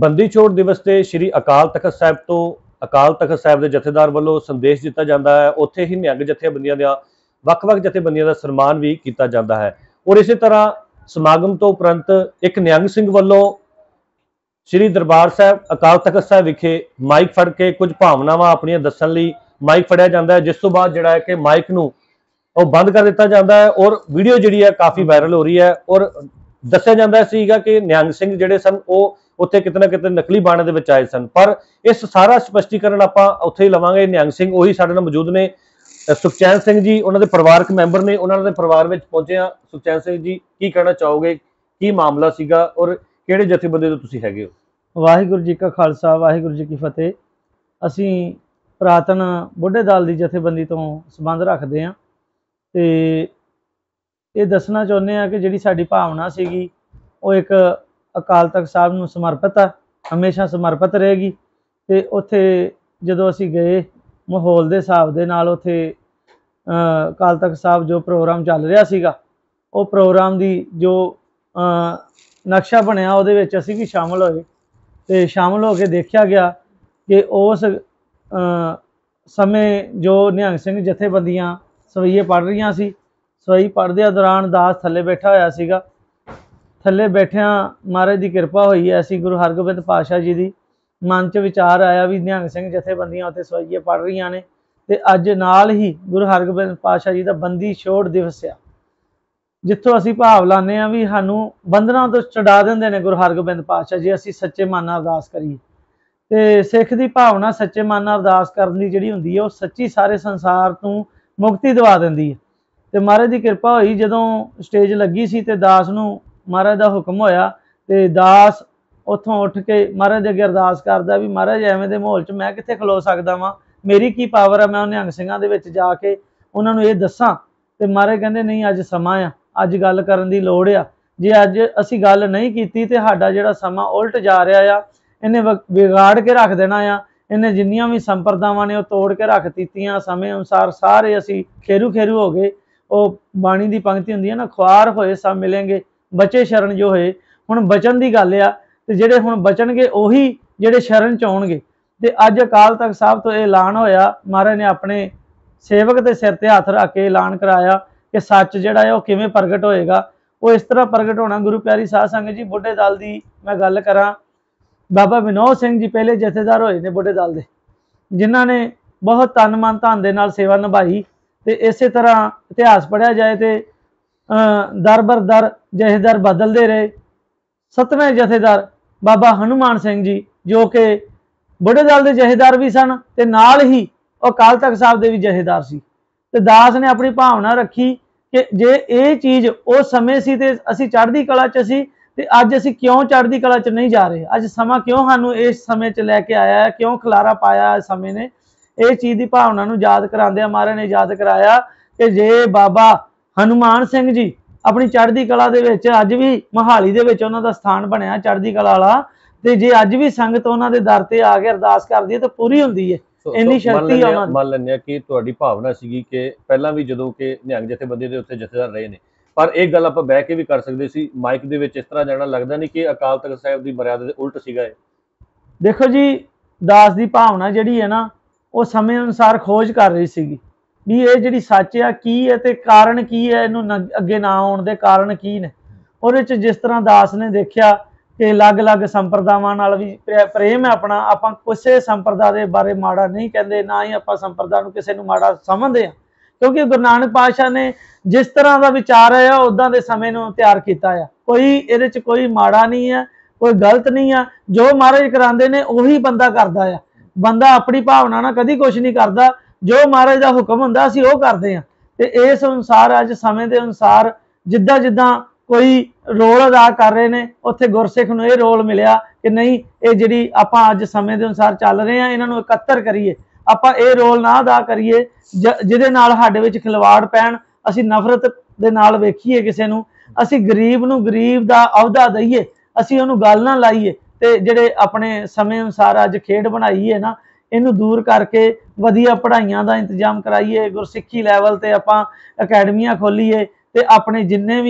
बंदी छोड़ दिवस से श्री अकाल तखत साहब तो अकाल तखत साहब के जथेदार वालों संदेश दिता जाता है। उत्थे ही निहंग जथेबंदियों का ਵੱਖ-ਵੱਖ जथेबंदियों का सन्मान भी किया जाता है। और इस तरह समागम तो उपरंत एक निहंग सिंह वालों श्री दरबार साहब अकाल तखत साहब विखे माइक फड़ के कुछ भावनावां अपनियां दस्सण लई माइक फड़िया जाता है, जिस तो बाद जिहड़ा है कि माइक नूं ਉਹ बंद कर दिता जाता है और वीडियो जी है काफ़ी वायरल हो रही है। और दस्या जाता सीगा कि निहंग सिंह जिहड़े सन वो उत्थे किते ना किते नकली बाणे दे विच आए सन। पर इस सारा स्पष्टीकरण आपां उत्थे ही लवांगे। निहंग सिंह उही साडे नाल मौजूद ने, सुखचैन सिंह जी उन्होंने परिवारक मैंबर ने, उन्होंने परिवार में पहुंचे हाँ। सुखचैन सिंह जी की कहना चाहोगे, की मामला सीगा और किहड़े जथेबंदी तो तुसीं हैगे हो? वाहिगुरू जी का खालसा वाहिगुरू जी की फतेह। असी पुरातन बुढ़े दल की जथेबंदी तो संबंध रखते हैं तो ये दसना चाहुंदे आ कि जिहड़ी साडी भावना सीगी वो एक अकाल तख्त साहब नूं समर्पित है, हमेशा समर्पित रहेगी। तो उत्थे जदों असी गए माहौल के हिसाब दे नाल उत्थे अकाल तख्त साहब जो प्रोग्राम चल रहा सीगा वो प्रोग्राम की जो नक्शा बनया उहदे विच असी भी शामिल होए तो शामिल होकर देखा गया कि उस समय जो निहंग सिंह जथेबंदियां सवईए पढ़ रही सी, सवई पढ़दे दौरान दास थले बैठा होया सीगा। थले बैठिया महाराज की कृपा हुई ऐसी गुरु हरगोबिंद पातशाह जी की मन च विचार आया भी निहंग सिंह जथेबंदियां उत्थे सवईए पढ़ रही ने ते अज नाल ही गुरु हरगोबिंद पातशाह जी का बंदी छोड़ दिवस आ, जिथों असी भाव लाने आ भी सानू बंधना तो छुड़ा देंदे ने गुरु हरगोबिंद पातशाह जी असी सच्चे मन नाल अरदास करिए। तो सिख की भावना सच्चे मन नाल अरदास करने जिहड़ी हुंदी है वो सच्ची सारे संसार तो मुक्ति दवा देंदी है। तो महाराज की कृपा हुई जदों स्टेज लगी सी ते दास नूं महाराज का हुक्म होया तो दास उत्थों उठ के महाराज अगे अरदास करदा भी महाराज एवें दे माहौल च मैं कित्थे खलो सकदा वां, मेरी की पावर है मैं निहंग सिंघां दे विच जाके उन्हां नूं इह दस्सां। ते महाराज कहंदे नहीं अज समा आ, अज गल करन दी लोड़ आ, जे अज असी गल नहीं कीती ते साडा जिहड़ा समा उल्ट जा रहा आ, इन्हें बिगाड़ के रख देना आ। इन्हें जिन्नियां भी संप्रदावां ने तोड़ के रख दित्तियां, समय अनुसार सारे असी खेरू खेरू हो गए। वो बाणी की पंक्ति हुंदी है ना, ख्वार होए सब मिलेंगे बचे शरण जो होए। हुण बचन की गल आ ते जिहड़े हुण बचणगे उही जिहड़े शरण च आउणगे। ते अज अकाल तख्त साहब तो ऐलान होया, महाराज ने अपने सेवक के सिर ते हथ रख के ऐलान कराया कि सच जिहड़ा है वो किवें प्रगट होएगा। वो इस तरह प्रगट होना गुरु प्यारी साध संगत जी। बुढ़े दल की मैं गल करा, बाबा विनोद सिंह जी पहले जथेदार होए ने बुढ़े दल के, जिन्हों ने बहुत तन मन धन दे नाल सेवा निभाई। तो इस तरह इतिहास पढ़िया जाए तो दर बर दर जथेदार बदलते रहे। सतवें जथेदार बाबा हनुमान सिंह जी जो कि बुढ़े दल के जथेदार भी सन ते नाल ही अकाल तख्त साहब के भी जथेदार सी। ते दास ने अपनी भावना रखी कि जे ये चीज़ उस समय सी ते असी चढ़दी कला च सी ते अज असी क्यों चढ़दी कला च नहीं जा रहे, अज समा क्यों सानू इस समय च लैके आया है, क्यों खलारा पाया इस समय ने। इस चीज़ की भावना नूं याद करांदे महाराज ने याद कराया कि जे बाबा हनुमान सिंह जी अपनी चढ़दी कला दे विच अज भी मोहाली दे विच उन्हां दा स्थान बनया चढ़दी कला वाला, ते जे अज भी संगत उन्हां दे दर ते आ के अरदास करदी है तो पूरी हुंदी है। इन्नी शक्ति है उन्हां दी। मान लैंदे कि तुहाडी भावना सीगी कि पहलां भी जदों कि निहंग जथेबंदी दे उत्ते जथेदार रहे ने, पर एक गल आपां बैठ के भी कर सकदे सी, माइक दे विच इस तरह जाना लगदा नहीं कि अकाल तख्त साहिब दी मर्यादा दे उल्ट सीगा। देखो जी, दास की भावना जिहड़ी है ना वो समय अनुसार खोज कर रही सीगी भी ये जिहड़ी सच आ की है ते कारण की है, इनू अगे ना आउण दे कारण की ने। उहदे च जिस तरह दास ने देखा कि अलग अलग संप्रदावां नाल भी प्रेम है अपना, आपां किसी संप्रदा दे बारे माड़ा नहीं कहते, ना ही आपां संप्रदा नूं किसी नूं माड़ा समझदे आ, क्योंकि गुरु नानक पातशाह ने जिस तरह का विचार है उदां दे समय नूं तैयार कीता है। कोई इहदे च कोई माड़ा नहीं है, कोई गलत नहीं है। जो महाराज करांदे ने उही बंदा करदा है। बंदा अपनी भावना ना कभी कुछ नहीं करता, जो महाराज का हुक्म हुंदा असीं ओह करदे हैं। ते इस अनुसार अज समय के अनुसार जिद्दां जिद्दां कोई रोल अदा कर रहे हैं, उत्थे गुरसिख नूं इह रोल मिलिया कि नहीं ये जिहड़ी आपां अज समय के अनुसार चल रहे हैं इन्हां नूं इकत्तर करिए, आपां ये रोल ना अदा करिए जिहदे नाल साडे विच खिलवाड़ पैण, असीं नफरत दे नाल वेखीए किसी नूं, असीं गरीब नूं गरीब दा अहुदा दईए, असीं उहनूं गल ना लाइए। ते जिहड़े अपने समय अनुसार अज खेड बनाई है ना, इनू दूर करके वधिया पढ़ाइयां का इंतजाम कराइए, गुरसिक्खी लैवल ते आपां अकैडमियां खोलीए ते अपने जिन्ने भी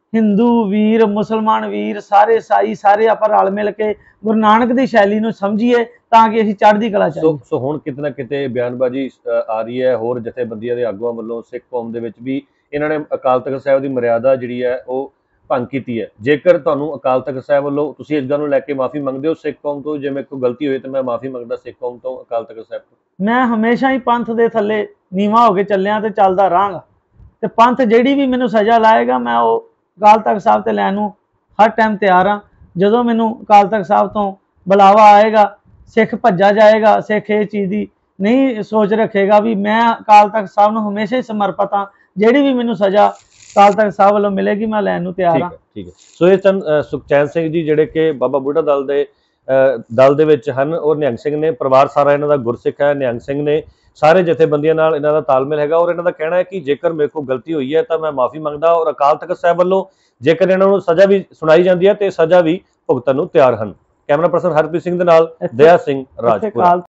ਹਿੰਦੂ ਵੀਰ, ਮੁਸਲਮਾਨ ਵੀਰ, ਸਾਰੇ ਈਸਾਈ, ਸਾਰੇ ਆਪਾਂ ਰਲ ਮਿਲ ਕੇ ਗੁਰੂ ਨਾਨਕ ਦੀ ਸ਼ੈਲੀ ਨੂੰ ਸਮਝੀਏ ਤਾਂ ਕਿ ਅਸੀਂ ਚੜ੍ਹਦੀ ਕਲਾ ਚ ਆਈਏ। ਸੋ ਹੁਣ ਕਿਤੇ ਨਾ ਕਿਤੇ ਬਿਆਨਬਾਜ਼ੀ ਆ ਰਹੀ ਹੈ ਹੋਰ ਜਥੇਬੰਦੀਆਂ ਦੇ ਆਗੂਆਂ ਵੱਲੋਂ ਸਿੱਖ ਕੌਮ ਦੇ ਵਿੱਚ ਵੀ ਇਹਨਾਂ ਨੇ ਅਕਾਲ ਤਖਤ ਸਾਹਿਬ ਦੀ ਮਰਿਆਦਾ ਜਿਹੜੀ ਹੈ ਉਹ ਭੰਗ ਕੀਤੀ ਹੈ। ਜੇਕਰ ਤੁਹਾਨੂੰ ਅਕਾਲ ਤਖਤ ਸਾਹਿਬ ਵੱਲੋਂ ਤੁਸੀਂ ਇਸ ਗੱਲ ਨੂੰ ਲੈ ਕੇ ਮਾਫੀ ਮੰਗਦੇ ਹੋ ਸਿੱਖ ਕੌਮ ਤੋਂ, ਜਿਵੇਂ ਕੋਈ ਗਲਤੀ ਹੋਈ ਤਾਂ ਮੈਂ ਮਾਫੀ ਮੰਗਦਾ ਸਿੱਖ ਕੌਮ ਤੋਂ, ਅਕਾਲ ਤਖਤ ਸਾਹਿਬ ਤੋਂ? ਮੈਂ ਹਮੇਸ਼ਾ ਹੀ ਪੰਥ ਦੇ ਥੱਲੇ ਨੀਵਾਂ ਹੋ ਕੇ ਚੱਲਿਆ ਤੇ ਚੱਲਦਾ ਰਹਾਂਗਾ, ਤੇ ਪੰਥ ਜਿਹੜੀ ਵੀ ਮੈਨੂੰ ਸਜ਼ਾ ਲਾਏਗਾ ਮੈਂ ਉਹ ਅਕਾਲ ਤਖਤ ਸਾਹਿਬ ਤੇ ਲੈਣ ਨੂੰ ਹਰ ਟਾਈਮ ਤਿਆਰ ਹਾਂ। ਜਦੋਂ ਮੈਨੂੰ ਅਕਾਲ ਤਖਤ ਸਾਹਿਬ ਤੋਂ ਬੁਲਾਵਾ ਆਏਗਾ, ਸਿੱਖ ਭੱਜਾ ਜਾਏਗਾ, ਸਿੱਖ ਇਹ ਚੀਜ਼ ਦੀ ਨਹੀਂ ਸੋਚ ਰੱਖੇਗਾ ਵੀ ਮੈਂ ਅਕਾਲ ਤਖਤ ਸਾਹਿਬ ਨੂੰ ਹਮੇਸ਼ਾ ਹੀ ਸਮਰਪਿਤ ਹਾਂ। ਜਿਹੜੀ ਵੀ ਮੈਨੂੰ ਸਜ਼ਾ ਅਕਾਲ ਤਖਤ ਸਾਹਿਬ ਵੱਲੋਂ ਮਿਲੇਗੀ ਮੈਂ ਲੈਣ ਨੂੰ ਤਿਆਰ ਹਾਂ। ਠੀਕ ਹੈ। ਸੋ ਇਹ ਸਨ ਸੁਖਚੈਨ ਸਿੰਘ ਜੀ ਜਿਹੜੇ ਕਿ ਬਾਬਾ ਬੁੱਢਾ ਦਲ ਦੇ ਵਿੱਚ ਹਨ, ਔਰ ਨਿਹੰਗ ਸਿੰਘ ਨੇ ਪਰਿਵਾਰ ਸਾਰਾ ਇਹਨਾਂ ਦਾ ਗੁਰਸਿੱਖ ਹੈ। ਨਿਹੰਗ ਸਿੰਘ ਨੇ ਸਾਰੇ ਜਥੇਬੰਦੀਆਂ ਨਾਲ ਇਹਨਾਂ ਦਾ ਤਾਲਮੇਲ ਹੈਗਾ, ਔਰ ਇਹਨਾਂ ਦਾ ਕਹਿਣਾ ਹੈ ਕਿ ਜੇਕਰ ਮੇਰੇ ਕੋਲ ਗਲਤੀ ਹੋਈ ਹੈ ਤਾਂ ਮੈਂ ਮਾਫੀ ਮੰਗਦਾ, ਔਰ ਅਕਾਲ ਤਖਤ ਸਾਹਿਬ ਵੱਲੋਂ ਜੇਕਰ ਇਹਨਾਂ ਨੂੰ ਸਜ਼ਾ ਵੀ ਸੁਣਾਈ ਜਾਂਦੀ ਹੈ ਤੇ ਸਜ਼ਾ ਵੀ ਭੁਗਤਣ ਨੂੰ ਤਿਆਰ ਹਨ। ਕੈਮਰਾ ਪਰਸਨ ਹਰਪ੍ਰੀਤ ਸਿੰਘ ਦੇ ਨਾਲ ਦਇਆ ਸਿੰਘ ਰਾਜਪੁਰਾ।